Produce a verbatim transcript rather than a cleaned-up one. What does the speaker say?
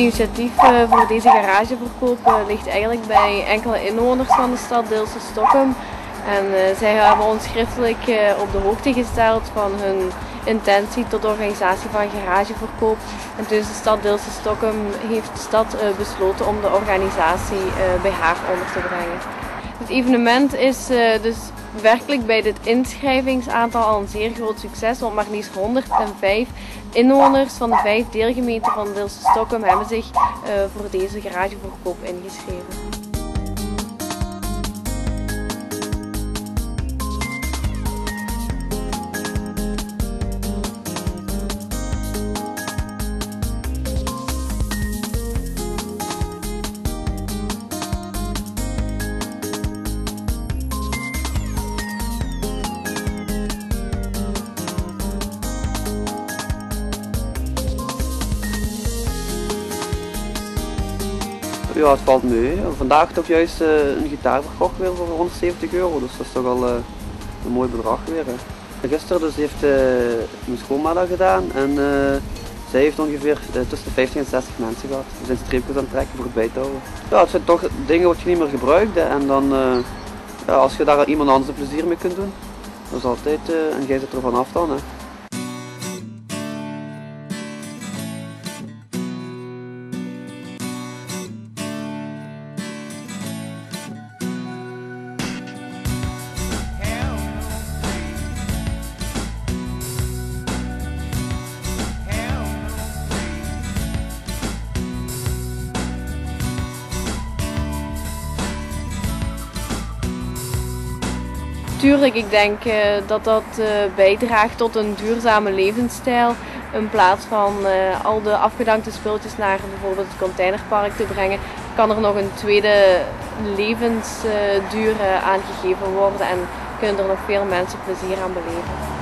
initiatief voor deze garageverkoop ligt eigenlijk bij enkele inwoners van de stad Deelsen-Stokkum. En uh, zij hebben ons schriftelijk uh, op de hoogte gesteld van hun intentie tot organisatie van garageverkoop. En dus de stad Deelsen-Stokkum heeft de stad uh, besloten om de organisatie uh, bij haar onder te brengen. Het evenement is uh, dus werkelijk bij dit inschrijvingsaantal al een zeer groot succes, want maar liefst honderdvijf inwoners van de vijf deelgemeenten van Deelsen-Stokkum hebben zich uh, voor deze garageverkoop ingeschreven. Ja, het valt mee. Vandaag toch juist uh, een gitaar verkocht weer voor honderdzeventig euro, dus dat is toch al uh, een mooi bedrag weer. Hè. Gisteren dus heeft uh, mijn schoonma dat gedaan en uh, zij heeft ongeveer uh, tussen de vijftig en zestig mensen gehad. We zijn streepjes aan het trekken voor het bij te houden. Ja, het zijn toch dingen wat je niet meer gebruikt, hè. En dan, uh, ja, als je daar iemand anders plezier mee kunt doen, dat is altijd, uh, en jij zit er vanaf dan. Hè. Tuurlijk, ik denk uh, dat dat uh, bijdraagt tot een duurzame levensstijl. In plaats van uh, al de afgedankte spulletjes naar bijvoorbeeld het containerpark te brengen, kan er nog een tweede levensduur uh, aan gegeven worden en kunnen er nog veel mensen plezier aan beleven.